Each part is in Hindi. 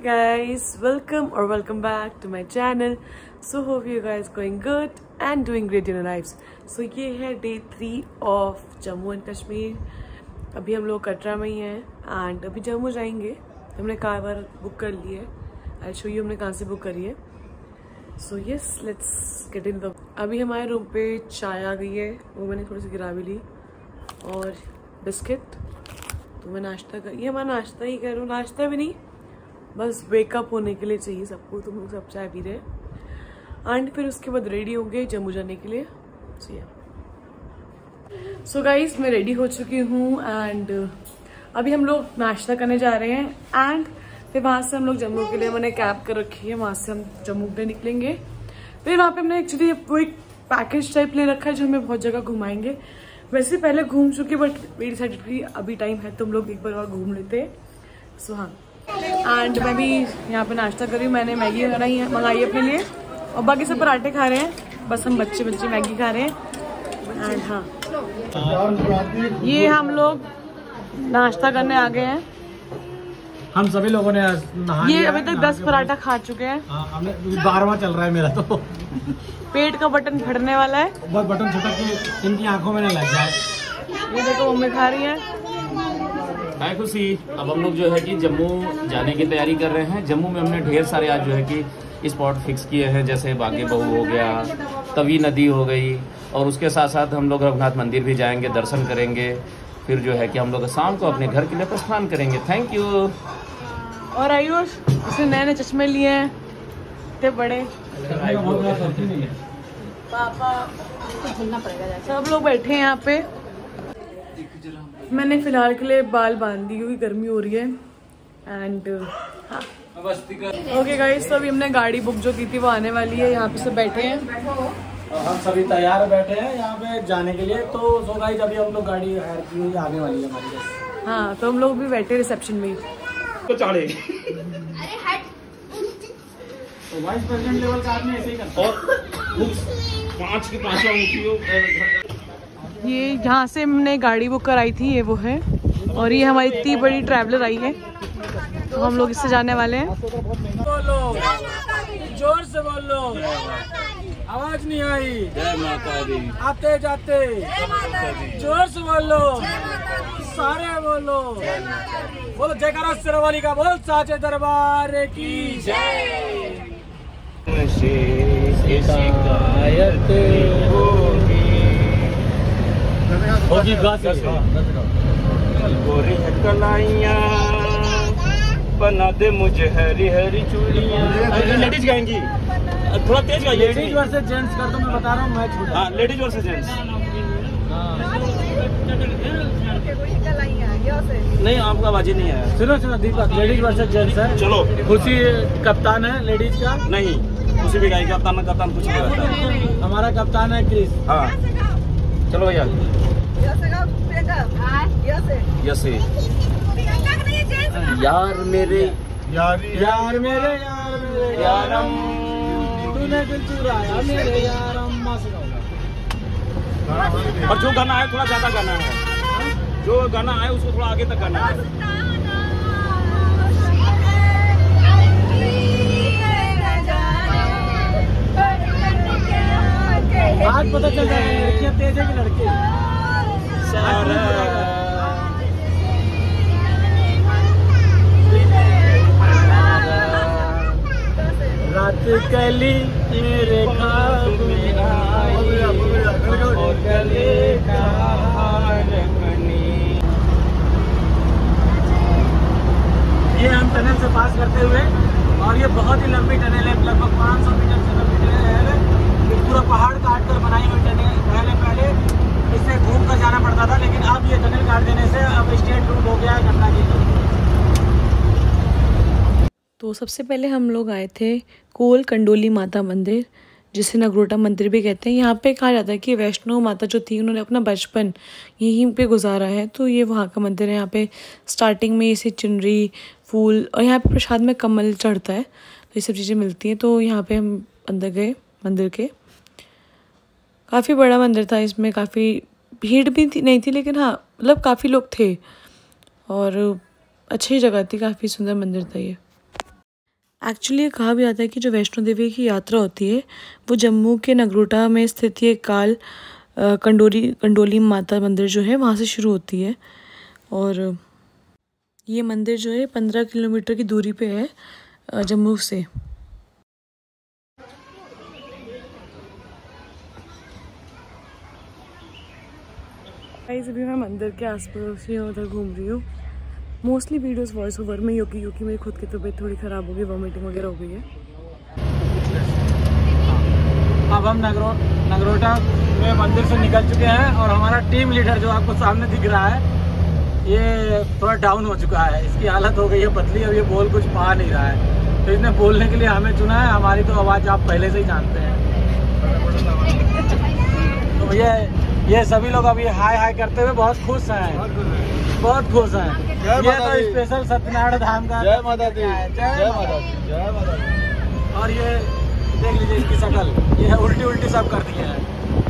guys, welcome back to my channel. So hope you guys going good and doing great in your lives. So ये है day 3 of Jammu and Kashmir. अभी हम लोग कटरा में ही हैं एंड अभी जम्मू जाएंगे. हमने कार वार बुक कर ली है. आई शो यू हमने कहाँ से बुक करी है. So yes, let's get in the. अभी हमारे रूम पे चाय आ गई है, वो मैंने थोड़ी सी गिरा भी ली, और बिस्किट. तो मैं नाश्ता कर, ये हमारा नाश्ता ही करूँ, नाश्ता भी नहीं, बस वेकअप होने के लिए चाहिए सबको. तुम लोग सब चाय पी रहे हैं एंड फिर उसके बाद रेडी होंगे जम्मू जाने के लिए. सो गाइज, मैं रेडी हो चुकी हूँ एंड अभी हम लोग नाश्ता करने जा रहे हैं एंड फिर वहाँ से हम लोग जम्मू के लिए, मैंने कैब कर रखी है, वहाँ से हम जम्मू के लिए निकलेंगे. फिर वहाँ पे हमने एक्चुअली वो एक पैकेज टाइप ले रखा है जो हमें बहुत जगह घुमाएंगे. वैसे पहले घूम चुके बट मेरी डिसाइडेड कि अभी टाइम है तो हम लोग एक बार और घूम लेते हैं. सो हाँ, एंड मैं भी यहाँ पे नाश्ता कर रही हूँ. मैंने मैगी मंगाई है अपने लिए और बाकी सब पराठे खा रहे हैं. बस हम बच्चे मैगी खा रहे हैं. एंड हाँ, ये हम लोग नाश्ता करने आ गए हैं. हम सभी लोगों ने नहा ये अभी तक 10 पराठा खा चुके हैं. हमने 12वां चल रहा है मेरा. तो पेट का बटन फटने वाला है. बहुत बटन छोटा कि इनकी आंखों में न लग जाए. ये देखो मम्मी खा रही है. हाय खुशी, अब हम लोग जो है कि जम्मू जाने की तैयारी कर रहे हैं. जम्मू में हमने ढेर सारे आज जो है कि स्पॉट फिक्स किए हैं, जैसे बागे बहू हो गया, तवी नदी हो गई, और उसके साथ साथ हम लोग रघुनाथ मंदिर भी जाएंगे, दर्शन करेंगे. फिर जो है कि हम लोग शाम को अपने घर के लिए प्रस्थान करेंगे. Thank you. और आयुष, इसने नए चश्मे लिए हैं, इतने बड़े. पापा सब लोग बैठे हैं यहाँ पे. मैंने फिलहाल के लिए बाल बांध दी क्योंकि गर्मी हो रही है. एंड हाँ, ओके गाइस, तो अभी हमने गाड़ी बुक जो की थी वो आने वाली है. यहाँ पे सब बैठे हैं, हम सभी तैयार बैठे हैं यहाँ पे जाने के लिए. तो सो गाइस, अभी हम लोग गाड़ी हायर की हुई आने वाली है हमारी. हाँ, तो हम लोग भी बैठे रिसेप्शन में. तो चाड़े वाइस प्रेसिडेंट लेवल का आदमी ऐसे ही करता है. और 5 की 5 ये जहाँ से हमने गाड़ी बुक कराई थी ये वो है, और ये हमारी इतनी बड़ी ट्रैवलर आई है, तो हम लोग इससे जाने वाले हैं. बोलो, जोर से बोलो, आवाज नहीं आई. जय माता दी. आते जाते जोर से बोलो, सारे बोलो. बोलो जयकारा शेरवाली का बोल, साचे दरबार की जय. शिकायत होगी गोरी कलाइयाँ बना दे मुझे हरी हरी चूड़ियाँ. लेडीज गाएंगी, थोड़ा तेज गाइए. लेडीज वर्सेस जेंट्स कर दो, मैं बता रहा हूँ मैच. हाँ, लेडीज वर्सेस जेंट्स. नहीं, आपका आवाज ही नहीं आया. सुनो दीपक, लेडीज वर्सेस जेंट्स है. चलो, खुशी कप्तान है लेडीज का. नहीं, खुशी भी गाएगी. कप्तान कुछ नहीं रहता. हमारा कप्तान है क्रिस. हाँ, चलो भैया. यस यार मेरे यार मेरे यारम, तूने दिल चुराया मेरे यारम. और जो गाना है थोड़ा ज्यादा गाना है. जो गाना है उसको थोड़ा आगे तक गाना है. आज पता चल रहा है लड़कियां तेज है कि लड़के. रात कली मेरे ख्वाब में आई और गले का हार बनी. ये हम टनल से पास करते हुए, और ये बहुत ही लंबी टनल है, लगभग 500 मीटर से लंबी टनल है. पूरा पहाड़ काट कर बनाई हुई टनल. पहले इससे घूम कर जाना पड़ता था, लेकिन अब ये टनल काट देने से अब स्टेट रूट हो गया है गंगा जी. तो सबसे पहले हम लोग आए थे कोल कंडोली माता मंदिर, जिसे नगरोटा मंदिर भी कहते हैं. यहाँ पे कहा जाता है कि वैष्णो माता जो थी उन्होंने अपना बचपन यहीं पे गुजारा है, तो ये वहाँ का मंदिर है. यहाँ पे स्टार्टिंग में इसे चुनरी, फूल, और यहाँ पे प्रसाद में कमल चढ़ता है, तो ये सब चीज़ें मिलती हैं. तो यहाँ पे हम अंदर गए मंदिर के. काफ़ी बड़ा मंदिर था, इसमें काफ़ी भीड़ भी नहीं थी, लेकिन हाँ मतलब काफ़ी लोग थे और अच्छी जगह थी, काफ़ी सुंदर मंदिर था ये। एक्चुअली कहा भी जाता है कि जो वैष्णो देवी की यात्रा होती है वो जम्मू के नगरोटा में स्थित ये काल कंडोली माता मंदिर जो है वहाँ से शुरू होती है। और ये मंदिर जो है 15 किलोमीटर की दूरी पे है जम्मू से। गाइस अभी मैं मंदिर के आसपास ही उधर घूम रही हूँ। मोस्टली वीडियोस वॉइस ओवर में ही क्योंकि मेरी खुद की तबीयत थोड़ी ख़राब हो गई, वॉमिटिंग वगैरह हो गई है। अब हम नगरोटा में मंदिर से निकल चुके हैं और हमारा टीम लीडर जो आपको सामने दिख रहा है ये थोड़ा डाउन हो चुका है। इसकी हालत हो गई है पतली, अब ये बोल कुछ पा नहीं रहा है, तो इसने बोलने के लिए हमें चुना है। हमारी तो आवाज़ आप पहले से ही जानते हैं। तो ये सभी लोग अभी हाय हाय करते हुए बहुत खुश हैं, बहुत खुश हैं। ये तो स्पेशल सत्यनारायण धाम का जय माता दी, जय माता दी, जय माता दी। और ये देख लीजिए इसकी शक्ल, ये उल्टी सब कर दिया है।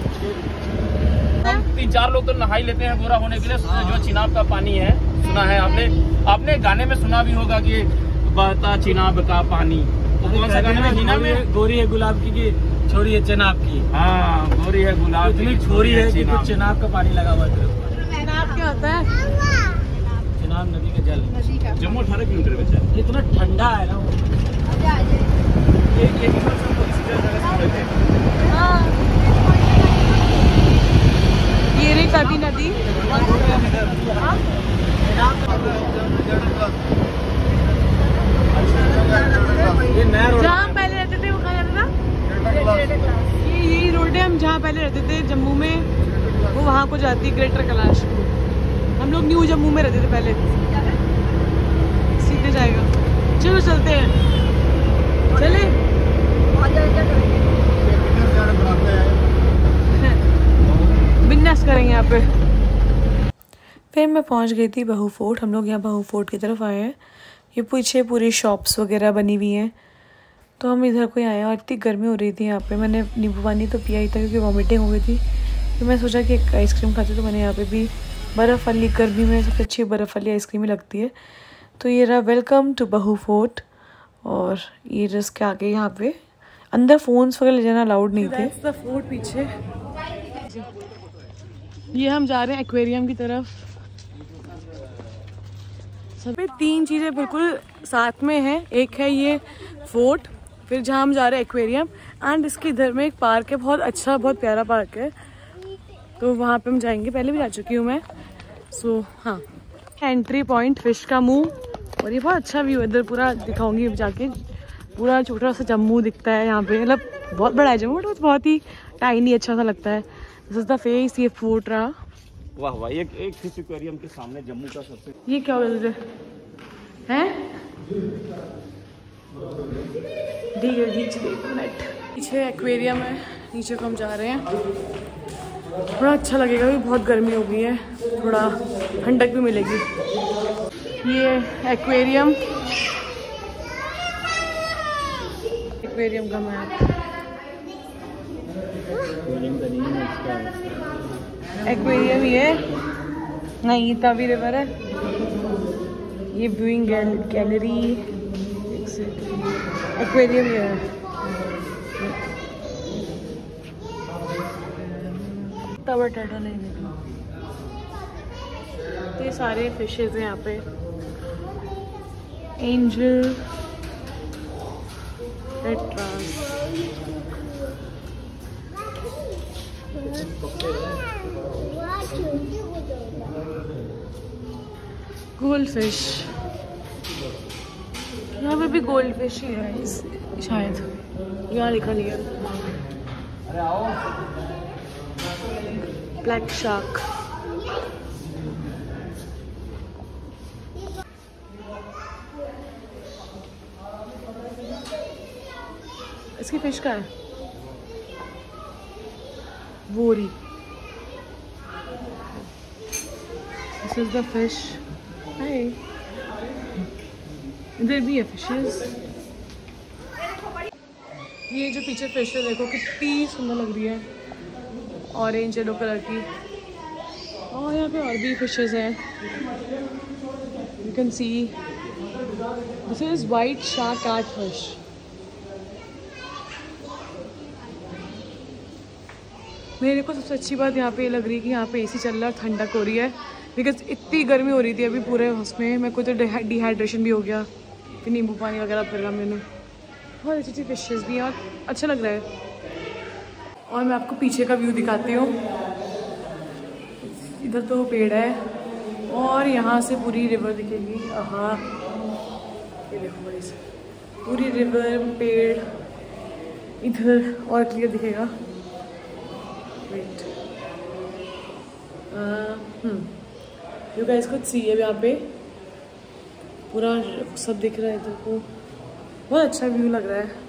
हम 3-4 लोग तो नहा ही लेते हैं पूरा होने के लिए। जो चिनाब का पानी है, सुना है आपने गाने में सुना भी होगा कि बहता चिनाब का पानी। तो कौन सा गाने में? हिना में गोरी है गुलाब की छोरी है चनाब की। हाँ, गोरी है गुलाब इतनी छोरी है कि कुछ चनाब का पानी लगा हुआ है। चनाब क्या होता है? चनाब नदी का जल। जम्मू 18 किलोमीटर में है। इतना ठंडा है ना। ये रही तवी नदी। जहाँ पहले रहते थे वो कहाँ जाता था? यही रोड है। हम जहाँ पहले रहते थे जम्मू में वो वहाँ को जाती है, ग्रेटर कैलाश को। हम लोग न्यू जम्मू में रहते थे पहले। सीधे जाएगा। चलो चलते हैं, चले। बिजनेस करेंगे यहाँ पे। फिर मैं पहुँच गई थी बहू फोर्ट। हम लोग यहाँ बहू फोर्ट की तरफ आए हैं। ये पीछे पूरी शॉप्स वगैरह बनी हुई हैं, तो हम इधर को आए हैं। और इतनी गर्मी हो रही थी यहाँ पे। मैंने नींबू पानी तो पिया ही था क्योंकि वॉमिटिंग हो गई थी। तो मैं सोचा कि एक आइसक्रीम खाती, तो मैंने यहाँ पे भी बर्फ़ वाली, गर्मी में सबसे अच्छी बर्फ़ वाली आइसक्रीम ही लगती है। तो ये रहा वेलकम टू बहू फोर्ट। और ये जस्ट के आगे यहाँ पे अंदर फ़ोन्स वगैरह ले जाना अलाउड नहीं थे। फोर्ट पीछे ये हम जा रहे हैं एक्वेरियम की तरफ। सब 3 चीज़ें बिल्कुल साथ में हैं। एक है ये फोर्ट, फिर जहाँ हम जा रहे हैं एक्वेरियम, एंड इसके इधर में एक पार्क है, बहुत अच्छा, बहुत प्यारा पार्क है। तो वहाँ पे हम जाएंगे। पहले भी जा चुकी हूँ मैं। सो हाँ, एंट्री पॉइंट फिश का मुंह। और ये बहुत अच्छा व्यू है, इधर पूरा दिखाऊंगी जाके। पूरा छोटा सा जम्मू दिखता है यहाँ पे। मतलब बहुत बड़ा है जम्मू, बट बहुत ही टाइनी अच्छा सा लगता है। This is the face. ये फोर्ट रहा। वाह वाह, एक फिश एक्वेरियम के सामने जम्मू का सबसे। ये क्या हो गया है? पीछे एक्वेरियम है, नीचे को हम जा रहे हैं। थोड़ा अच्छा लगेगा क्योंकि बहुत गर्मी हो गई है, थोड़ा ठंडक भी मिलेगी। ये एक्वेरियम का मैप। एक्वेरियम ये नहीं, तवी रिवर है। ये व्यूइंग गैलरी, एक्वेरियम ये है। तब टाटा नहीं देखना। तो ये सारे फिशेज हैं यहाँ पे। Angel, tetras, gold fish. यहाँ पे भी गोल्ड फिश ही है शायद, यहाँ लिखा नहीं है। Black shark. इसकी फिश का है बोरी। This is the fish. Hi, इधर भी है फिशेस। ये जो पीछे फिश है देखो कितनी सुंदर लग रही है, ऑरेंज येलो कलर की। और यहाँ पे और भी फिशेस हैं, you can see. This is white shark catfish. मेरे को सबसे अच्छी बात यहाँ पे ये लग रही है कि यहाँ पे एसी चल रहा है और ठंडक हो रही है, बिकॉज इतनी गर्मी हो रही थी अभी पूरे उसमें। मेरे को तो डिहाइड्रेशन भी हो गया, फिर नींबू पानी वगैरह पी रहा मैंने। बहुत अच्छी अच्छी फिशेस भी हैं और अच्छा लग रहा है। और मैं आपको पीछे का व्यू दिखाती हूँ। इधर तो पेड़ है और यहाँ से पूरी रिवर दिखेगी। हाँ ये देखो बड़ी सी पूरी रिवर, पेड़ इधर और क्लियर दिखेगा। Wait you guys could see है, यहाँ पे पूरा सब दिख रहा है इधर को। बहुत अच्छा व्यू लग रहा है।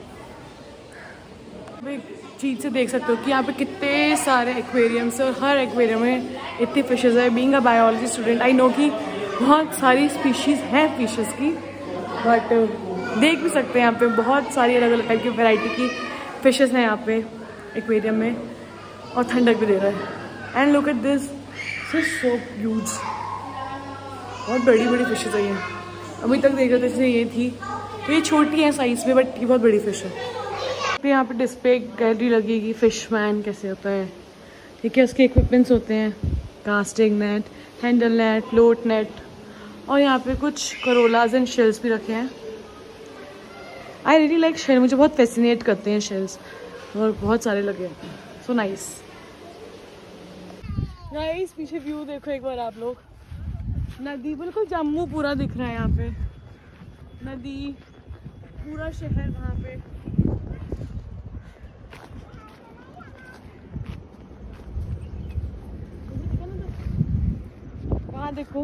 एक चीज़ से देख सकते हो कि यहाँ पे कितने सारे एक्वेरियम्स है और हर एक्वेरियम में इतनी फिशेज़ है। Being a biology student I know कि बहुत सारी स्पीशीज़ हैं फिशेज़ की, बट देख भी सकते हैं यहाँ पे बहुत सारी अलग अलग टाइप की वैरायटी की फिशेज़ हैं यहाँ पे एक्वेरियम में, और ठंडक भी दे रहा है। And look at this so huge, बहुत बड़ी बड़ी फिशेज़ है ये। अभी तक देख रहे थे जैसे ये थी, तो ये छोटी है साइज़ में, बट ये बहुत बड़ी फिश है। तो यहाँ पे डिस्प्ले गैलरी लगेगी, फिशमैन कैसे होता है, ठीक है, उसके इक्विपमेंट्स होते हैं, casting net, handle net, float net, और यहाँ पे कुछ करोलाज एंड शेल्स भी रखे हैं। आई रियली लाइक शेल, मुझे बहुत फैसिनेट करते हैं शेल्स, और बहुत सारे लगे हैं। So nice guys. पीछे व्यू देखो एक बार आप लोग, नदी बिल्कुल जम्मू पूरा दिख रहा है यहाँ पे, नदी पूरा शहर वहाँ पे। वहाँ देखो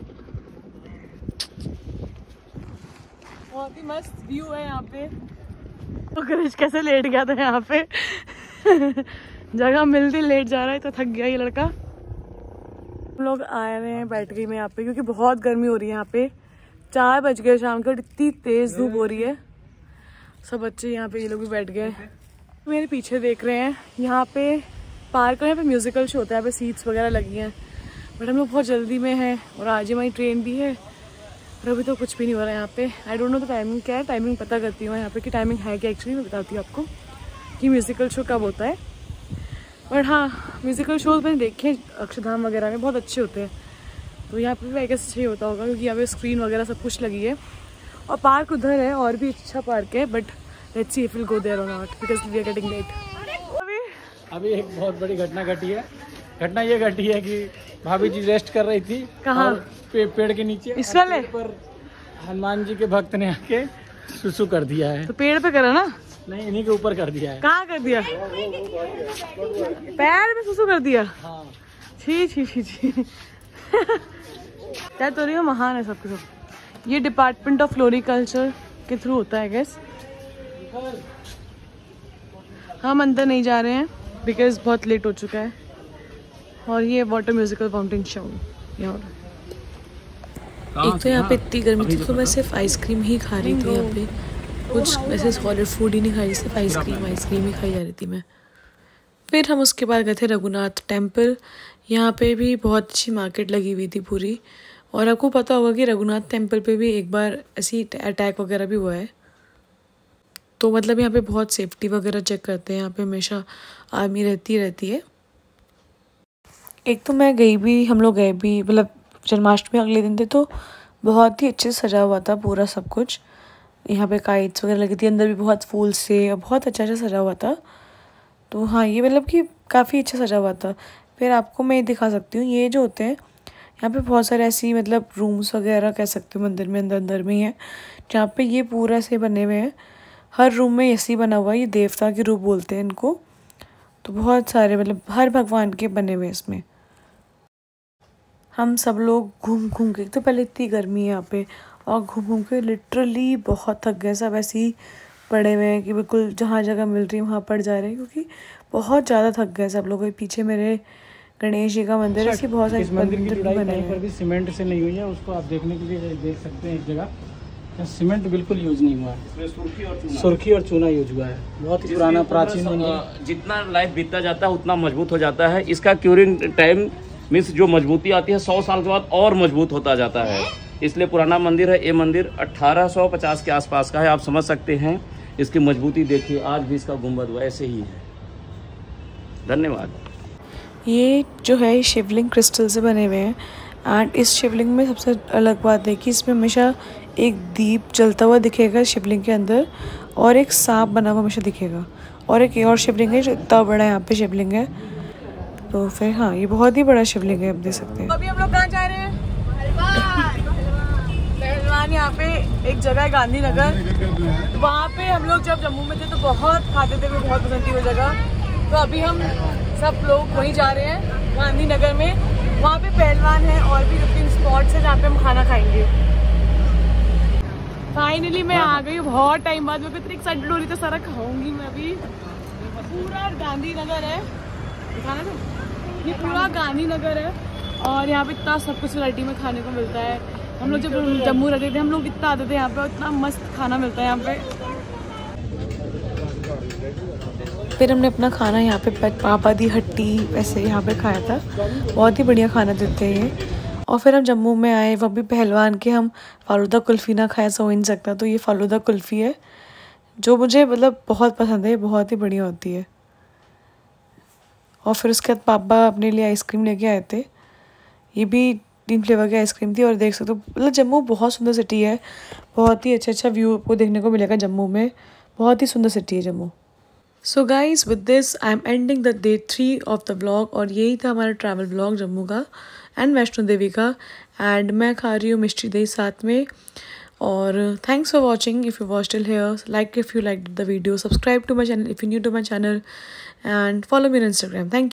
बहुत ही मस्त व्यू है यहाँ पे। तो क्रिश कैसे लेट गया था यहाँ पे जगह मिलती लेट जा रहा है, तो थक गया ये लड़का। हम लोग आए हुए हैं बैटरी में यहाँ पे, क्योंकि बहुत गर्मी हो रही है यहाँ पे। 4 बज गए शाम को, इतनी तेज धूप हो रही है। सब बच्चे यहाँ पे, ये लोग भी बैठ गए। मेरे पीछे देख रहे हैं, यहाँ पे पार्क है, यहाँ पे म्यूजिकल शो होता है, यहाँ पे सीट्स वगैरह लगी हैं, बट हम लोग बहुत जल्दी में हैं और आज ही हमारी ट्रेन भी है, और अभी तो कुछ भी नहीं हो रहा है यहाँ पे। I don't know the timing क्या है, टाइमिंग पता करती हूँ यहाँ पे कि टाइमिंग है क्या एक्चुअली, मैं बताती हूँ आपको कि म्यूजिकल शो कब होता है। बट हाँ, म्यूजिकल शोज मैंने देखे हैं अक्षरधाम वगैरह में, बहुत अच्छे होते हैं। तो यहाँ पे भी आई गेस अच्छा ही होता होगा, क्योंकि यहाँ पे स्क्रीन वगैरह सब कुछ लगी है। और पार्क उधर है, और भी अच्छा पार्क है, but let's see if will go there or not, because we are getting late. अभी एक बहुत बड़ी घटना घटी है। घटना ये घटी है कि भाभी जी रेस्ट कर रही थी। कहाँ? पेड़ के नीचे। इस वाले पर हनुमान जी के भक्त ने आके सुसु कर दिया है। तो पेड़ पे करा ना? नहीं, इन्हीं के ऊपर कर दिया है। कहाँ कर दिया? पैर में सुसु कर दिया? हाँ। छी छी छी छी क्या तो रही हो, महान है सब कुछ। ये डिपार्टमेंट ऑफ फ्लोरिकल्चर के थ्रू होता है गैस। हम अंदर नहीं जा रहे हैं बिकॉज बहुत लेट हो चुका है। और ये वाटर म्यूजिकल फाउंटेन शो यहाँ। एक तो यहाँ पे इतनी गर्मी थी तो मैं सिर्फ आइसक्रीम ही खा रही थी। यहाँ पे कुछ वैसे सॉलिड फूड ही नहीं खा रही, सिर्फ आइसक्रीम ही खाई जा रही थी मैं। फिर हम उसके बाद गए थे रघुनाथ टेम्पल। यहाँ पे भी बहुत अच्छी मार्केट लगी हुई थी पूरी। और आपको पता होगा कि रघुनाथ टेम्पल पे भी एक बार ऐसी अटैक वगैरह भी हुआ है, तो मतलब यहाँ पे बहुत सेफ्टी वगैरह चेक करते हैं। यहाँ पे हमेशा आर्मी रहती है। एक तो मैं गई भी, हम लोग गए भी, मतलब जन्माष्टमी अगले दिन थे, तो बहुत ही अच्छे से सजा हुआ था पूरा सब कुछ। यहाँ पे काइट्स वगैरह लगी थी, अंदर भी बहुत फूल से, और बहुत अच्छा सजा हुआ था। तो हाँ, ये मतलब कि काफ़ी अच्छा सजा हुआ था। फिर आपको मैं दिखा सकती हूँ, ये जो होते हैं यहाँ पे बहुत सारे ऐसी मतलब रूम्स वगैरह कह सकते हो मंदिर में अंदर में ही है, जहाँ पे ये पूरा से बने हुए हैं। हर रूम में ऐसे ही बना हुआ है, ये देवता के रूप बोलते हैं इनको। तो बहुत सारे मतलब हर भगवान के बने हुए हैं इसमें। हम सब लोग घूम के, तो पहले इतनी गर्मी है यहाँ पे, और घूम के लिटरली बहुत थक गए। सब ऐसे ही पड़े हुए हैं कि बिल्कुल जहाँ जगह मिल रही है वहाँ पड़ जा रहे हैं, क्योंकि बहुत ज़्यादा थक गए सब लोग। पीछे मेरे गणेश जी का मंदिर है, बहुत सारे मंदिर की जुड़ाई कहीं पर भी सीमेंट से नहीं हुई है। उसको आप देखने के लिए देख सकते हैं, एक जगह सीमेंट बिल्कुल यूज नहीं हुआ है, सुर्खी और चूना यूज हुआ है। बहुत ही पुराना प्राचीन मंदिर। जितना लाइफ बीतता जाता है उतना मजबूत हो जाता है। इसका क्यूरिंग टाइम मीन्स जो मजबूती आती है 100 साल के बाद और मजबूत होता जाता है। इसलिए पुराना मंदिर है। ये मंदिर 1850 के आसपास का है। आप समझ सकते हैं इसकी मजबूती देखिए, आज भी इसका गुंबद वैसे ही है। धन्यवाद। ये जो है शिवलिंग क्रिस्टल से बने हुए हैं एंड इस शिवलिंग में सबसे अलग बात है कि इसमें हमेशा एक दीप जलता हुआ दिखेगा शिवलिंग के अंदर, और एक सांप बना हुआ हमेशा दिखेगा, और एक और शिवलिंग है जो इतना बड़ा यहाँ पे शिवलिंग है। तो फिर हाँ, ये बहुत ही बड़ा शिवलिंग है, आप देख सकते हैं। अभी हम लोग कहाँ जा रहे हैं? पहलवान। यहाँ पे एक जगह है गांधीनगर, वहाँ पे हम लोग जब जम्मू में थे तो बहुत खाते थे, मुझे बहुत पसंद थी वो जगह। तो अभी हम सब लोग वहीं जा रहे हैं गांधीनगर में। वहाँ पे पहलवान है और भी 2-3 स्पॉट्स है जहाँ पे हम खाना खाएंगे। फाइनली मैं आ गई हूँ बहुत टाइम बाद। मैं इतनी एक्साइटेड हो रही थी, सारा खाऊंगी मैं अभी। पूरा गांधीनगर है, दिखाना तो ये पूरा गांधीनगर है और यहाँ पे इतना सब कुछ वैरायटी में खाने को मिलता है। हम लोग जब जम्मू रहते थे हम लोग इतना आते थे यहाँ पे, इतना मस्त खाना मिलता है यहाँ पे। फिर हमने अपना खाना यहाँ पे पापा दी हट्टी ऐसे यहाँ पे खाया था, बहुत ही बढ़िया खाना देते हैं ये। और फिर हम जम्मू में आए, वह भी पहलवान के हम फालूदा कुल्फ़ी ना खाए ऐसा हो ही नहीं सकता। तो ये फालूदा कुल्फ़ी है जो मुझे मतलब बहुत पसंद है, बहुत ही बढ़िया होती है। और फिर उसके बाद पापा अपने लिए आइसक्रीम लेके आए थे, ये भी 3 फ्लेवर की आइसक्रीम थी। और देख सकते हो मतलब जम्मू बहुत सुंदर सिटी है, बहुत ही अच्छा व्यू आपको देखने को मिलेगा जम्मू में, बहुत ही सुंदर सिटी है Jammu. So guys with this I am ending the day 3 of the blog. और यही था हमारा ट्रैवल ब्लॉग जम्मू का एंड वैष्णो देवी का। एंड मैं खा रही हूँ मिष्टी दही साथ में। और thanks for watching. If you watch till here, like if you like the video, subscribe to my channel if you new to my channel, and follow me on Instagram. Thank